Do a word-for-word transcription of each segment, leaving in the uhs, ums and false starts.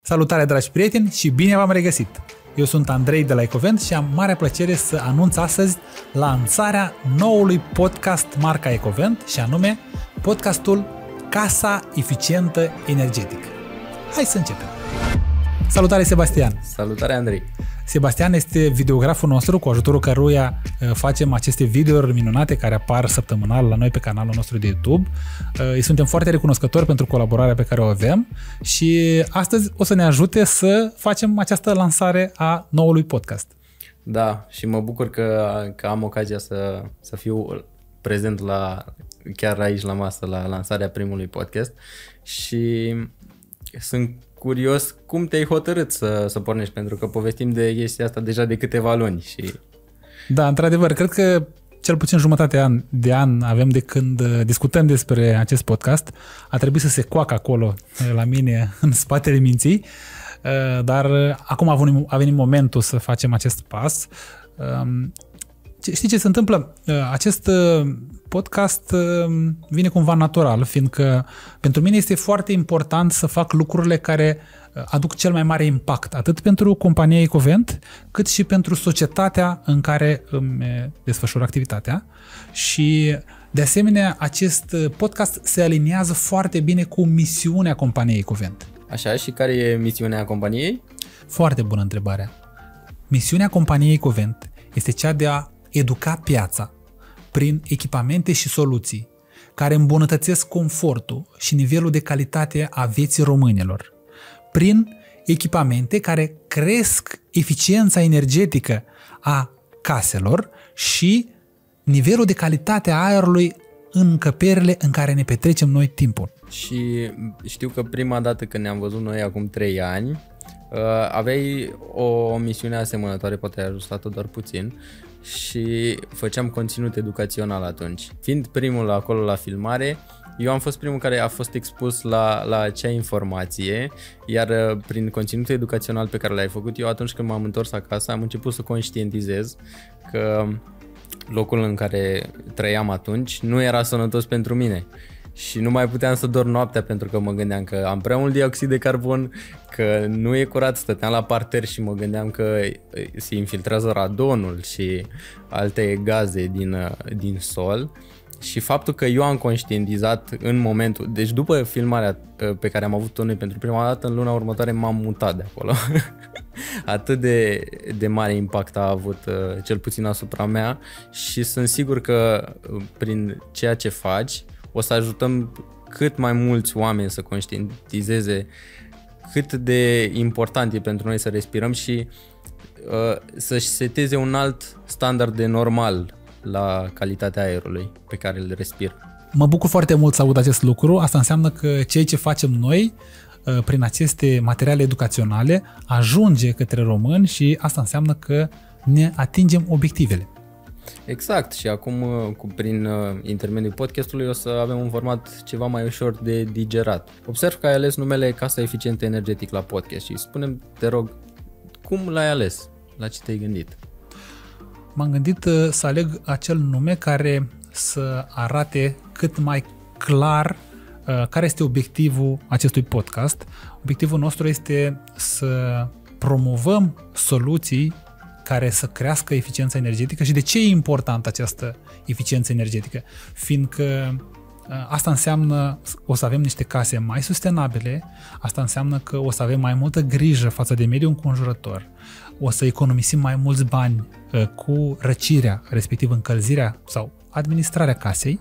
Salutare, dragi prieteni, și bine v-am regăsit! Eu sunt Andrei de la Ecovent și am marea plăcere să anunț astăzi lansarea noului podcast marca Ecovent, și anume podcastul Casa Eficientă Energetic. Hai să începem! Salutare, Sebastian! Salutare, Andrei! Sebastian este videograful nostru, cu ajutorul căruia facem aceste videouri minunate care apar săptămânal la noi pe canalul nostru de YouTube. Îi suntem foarte recunoscători pentru colaborarea pe care o avem și astăzi o să ne ajute să facem această lansare a noului podcast. Da, și mă bucur că, că am ocazia să, să fiu prezent la, chiar aici la masă la lansarea primului podcast și sunt curios cum te-ai hotărât să, să pornești, pentru că povestim de chestia asta deja de câteva luni. Și... Da, într-adevăr, cred că cel puțin jumătate an, de an avem de când discutăm despre acest podcast. A trebuit să se coacă acolo la mine în spatele minții, dar acum a venit, a venit momentul să facem acest pas. Știi ce se întâmplă? Acest podcast vine cumva natural, fiindcă pentru mine este foarte important să fac lucrurile care aduc cel mai mare impact, atât pentru compania Ecovent, cât și pentru societatea în care îmi desfășur activitatea. Și, de asemenea, acest podcast se aliniază foarte bine cu misiunea companiei Ecovent. Așa, și care e misiunea companiei? Foarte bună întrebarea. Misiunea companiei Ecovent este cea de a educa piața prin echipamente și soluții care îmbunătățesc confortul și nivelul de calitate a vieții românilor, prin echipamente care cresc eficiența energetică a caselor și nivelul de calitate a aerului în încăperile în care ne petrecem noi timpul. Și știu că prima dată când ne-am văzut noi acum trei ani, aveai o misiune asemănătoare, poate ai ajustat-o doar puțin, și făceam conținut educațional atunci. Fiind primul acolo la filmare, eu am fost primul care a fost expus la, la acea informație, iar prin conținutul educațional pe care l-ai făcut, eu atunci când m-am întors acasă am început să conștientizez că locul în care trăiam atunci nu era sănătos pentru mine. Și nu mai puteam să dorm noaptea pentru că mă gândeam că am prea mult dioxid de carbon, că nu e curat, stăteam la parter și mă gândeam că se infiltrează radonul și alte gaze din, din sol. Și faptul că eu am conștientizat în momentul, deci după filmarea pe care am avut-o noi pentru prima dată, în luna următoare m-am mutat de acolo. Atât de, de mare impact a avut, cel puțin asupra mea, și sunt sigur că prin ceea ce faci o să ajutăm cât mai mulți oameni să conștientizeze cât de important e pentru noi să respirăm și uh, să-și seteze un alt standard de normal la calitatea aerului pe care îl respir. Mă bucur foarte mult să aud acest lucru. Asta înseamnă că ceea ce facem noi uh, prin aceste materiale educaționale ajunge către români și asta înseamnă că ne atingem obiectivele. Exact, și acum cu, prin intermediul podcastului o să avem un format ceva mai ușor de digerat. Observ că ai ales numele Casa Eficientă Energetic la podcast și spune-mi, te rog, cum l-ai ales? La ce te-ai gândit? M-am gândit să aleg acel nume care să arate cât mai clar care este obiectivul acestui podcast. Obiectivul nostru este să promovăm soluții care să crească eficiența energetică. Și de ce e importantă această eficiență energetică? Fiindcă asta înseamnă o să avem niște case mai sustenabile, asta înseamnă că o să avem mai multă grijă față de mediul înconjurător, o să economisim mai mulți bani cu răcirea, respectiv încălzirea sau administrarea casei,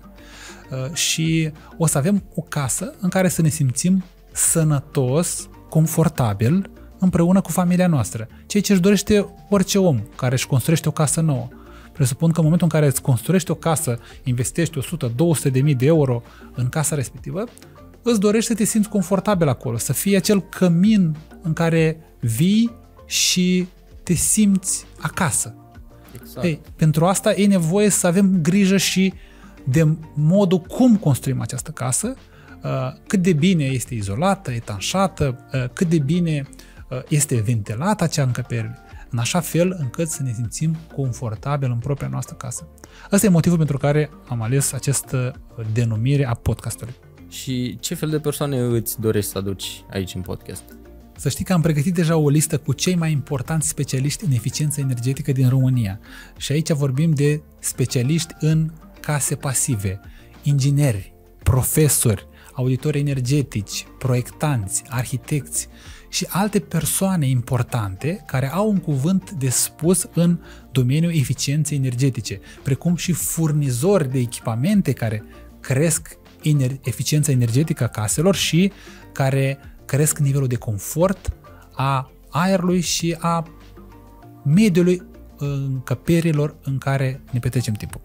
și o să avem o casă în care să ne simțim sănătos, confortabil, împreună cu familia noastră. Ceea ce își dorește orice om care își construiește o casă nouă. Presupun că în momentul în care îți construiești o casă, investești o sută două sute de mii de euro în casa respectivă, îți dorești să te simți confortabil acolo, să fie acel cămin în care vii și te simți acasă. Exact. Ei, pentru asta e nevoie să avem grijă și de modul cum construim această casă, cât de bine este izolată, etanșată, cât de bine este ventilată acea încăpere, în așa fel încât să ne simțim confortabil în propria noastră casă. Ăsta e motivul pentru care am ales această denumire a podcastului. Și ce fel de persoane îți dorești să aduci aici în podcast? Să știi că am pregătit deja o listă cu cei mai importanți specialiști în eficiență energetică din România. Și aici vorbim de specialiști în case pasive, ingineri, profesori, auditori energetici, proiectanți, arhitecți și alte persoane importante care au un cuvânt de spus în domeniul eficienței energetice, precum și furnizori de echipamente care cresc eficiența energetică a caselor și care cresc nivelul de confort a aerului și a mediului încăperilor în care ne petrecem timpul.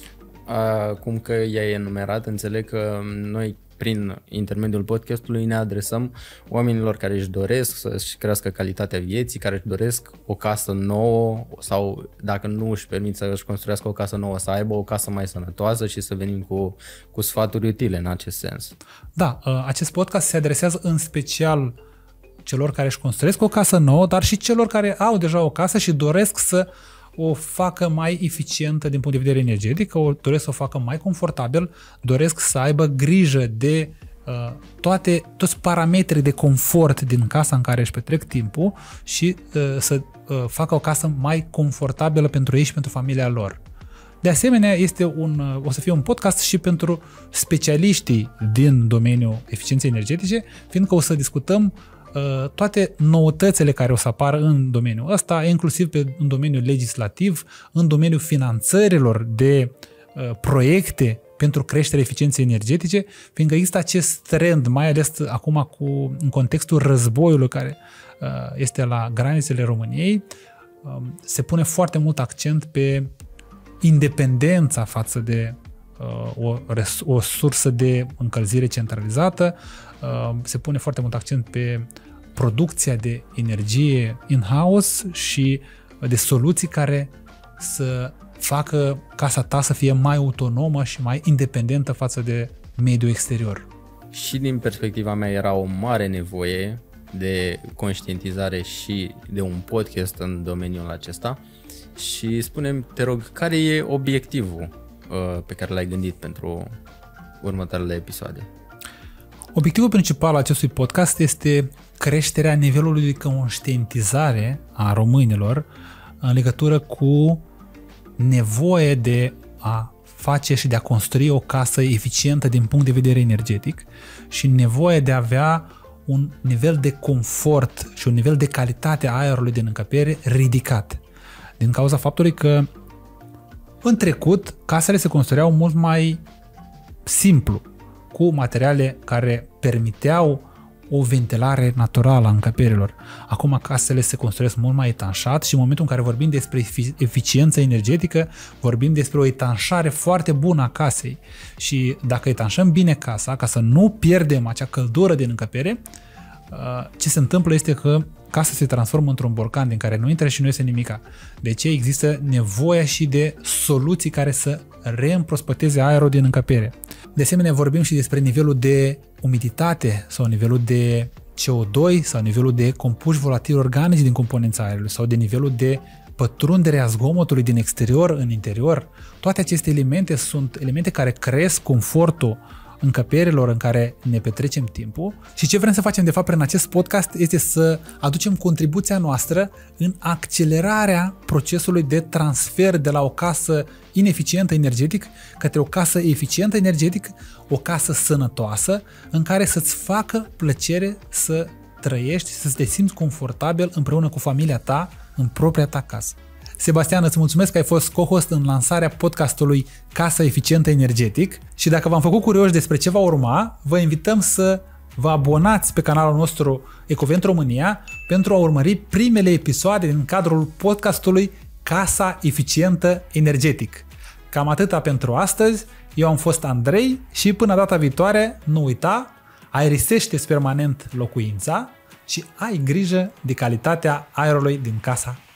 Acum că i-ai enumerat, înțeleg că noi prin intermediul podcastului ne adresăm oamenilor care își doresc să-și crească calitatea vieții, care își doresc o casă nouă sau dacă nu își permit să își construiască o casă nouă, să aibă o casă mai sănătoasă și să venim cu, cu sfaturi utile în acest sens. Da, acest podcast se adresează în special celor care își construiesc o casă nouă, dar și celor care au deja o casă și doresc să o facă mai eficientă din punct de vedere energetic, o doresc să o facă mai confortabil, doresc să aibă grijă de uh, toate, toți parametrii de confort din casa în care își petrec timpul și uh, să uh, facă o casă mai confortabilă pentru ei și pentru familia lor. De asemenea, este un, uh, o să fie un podcast și pentru specialiștii din domeniul eficienței energetice, fiindcă o să discutăm toate noutățile care o să apară în domeniul ăsta, inclusiv pe, în domeniul legislativ, în domeniul finanțărilor de uh, proiecte pentru creșterea eficienței energetice, fiindcă există acest trend, mai ales acum cu, în contextul războiului care uh, este la granițele României, uh, se pune foarte mult accent pe independența față de uh, o, o sursă de încălzire centralizată, se pune foarte mult accent pe producția de energie in-house și de soluții care să facă casa ta să fie mai autonomă și mai independentă față de mediul exterior. Și din perspectiva mea era o mare nevoie de conștientizare și de un podcast în domeniul acesta. Și spune-mi, te rog, care e obiectivul uh, pe care l-ai gândit pentru următoarele episoade? Obiectivul principal al acestui podcast este creșterea nivelului de conștientizare a românilor în legătură cu nevoie de a face și de a construi o casă eficientă din punct de vedere energetic și nevoie de a avea un nivel de confort și un nivel de calitate a aerului din încăpere ridicat. Din cauza faptului că în trecut casele se construiau mult mai simplu, cu materiale care permiteau o ventilare naturală a încăperilor. Acum casele se construiesc mult mai etanșat și în momentul în care vorbim despre eficiență energetică, vorbim despre o etanșare foarte bună a casei. Și dacă etanșăm bine casa, ca să nu pierdem acea căldură din încăpere, ce se întâmplă este că casa se transformă într-un borcan din care nu intră și nu iese nimica. De ce există nevoia și de soluții care să reîmprospăteze aerul din încăpere. De asemenea, vorbim și despre nivelul de umiditate sau nivelul de C O doi sau nivelul de compuși volatili organici din componența aerului sau de nivelul de pătrundere a zgomotului din exterior în interior. Toate aceste elemente sunt elemente care cresc confortul încăperilor în care ne petrecem timpul și ce vrem să facem de fapt prin acest podcast este să aducem contribuția noastră în accelerarea procesului de transfer de la o casă ineficientă energetic către o casă eficientă energetic, o casă sănătoasă în care să-ți facă plăcere să trăiești, să te simți confortabil împreună cu familia ta în propria ta casă. Sebastian, îți mulțumesc că ai fost co-host în lansarea podcastului Casa Eficientă Energetic și dacă v-am făcut curioși despre ce va urma, vă invităm să vă abonați pe canalul nostru Ecovent România pentru a urmări primele episoade din cadrul podcastului Casa Eficientă Energetic. Cam atâta pentru astăzi, eu am fost Andrei și până data viitoare, nu uita, aerisește-ți permanent locuința și ai grijă de calitatea aerului din casa